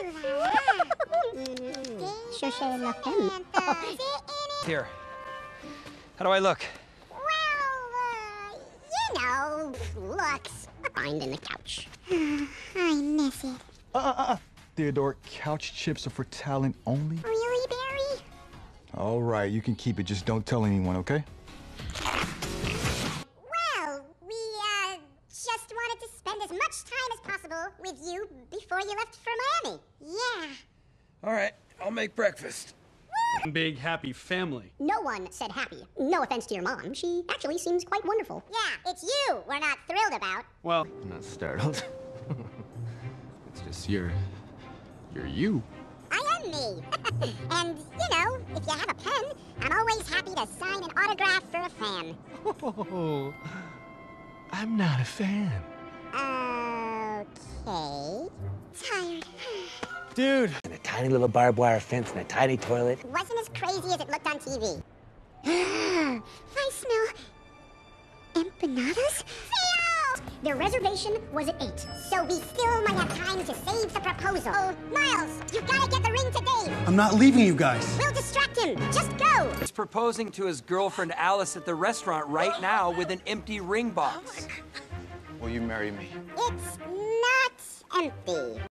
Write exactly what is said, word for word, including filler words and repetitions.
Here. How do I look? Well, uh, you know, looks. Find in the couch. I miss it. Uh, uh, uh. Theodore, couch chips are for talent only? Really, Barry? All right, you can keep it. Just don't tell anyone, okay? Well, we, uh, just wanted to spend as much time as possible with you before you left for Miami. Yeah. All right, I'll make breakfast. Big, happy family. No one said happy. No offense to your mom. She actually seems quite wonderful. Yeah, it's you we're not thrilled about. Well, I'm not startled. It's just you're... you're you. I am me. And, you know, if you have a pen, I'm always happy to sign an autograph for a fan. Oh, I'm not a fan. Okay. Tired. Dude. And a tiny little barbed wire fence and a tiny toilet. It wasn't as crazy as it looked on T V. I smell empanadas. Theo! Their reservation was at eight, so we still might have time to save the proposal. Oh, Miles, you gotta get the ring to Dave. I'm not leaving you guys. We'll distract him. Just go. He's proposing to his girlfriend Alice at the restaurant right now with an empty ring box. Will you marry me? It's not empty.